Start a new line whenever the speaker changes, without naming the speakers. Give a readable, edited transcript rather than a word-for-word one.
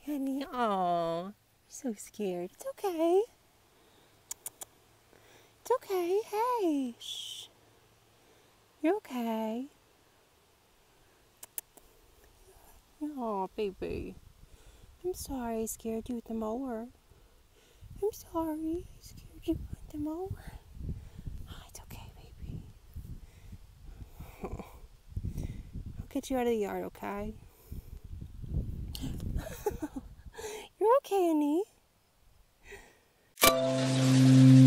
Honey, oh, you're so scared. It's okay. It's okay. Hey, shh. You're okay. Oh, baby. I'm sorry I scared you with the mower. I'm sorry I scared you with the mower. Oh, it's okay, baby. I'll get you out of the yard, okay? You're okay, honey.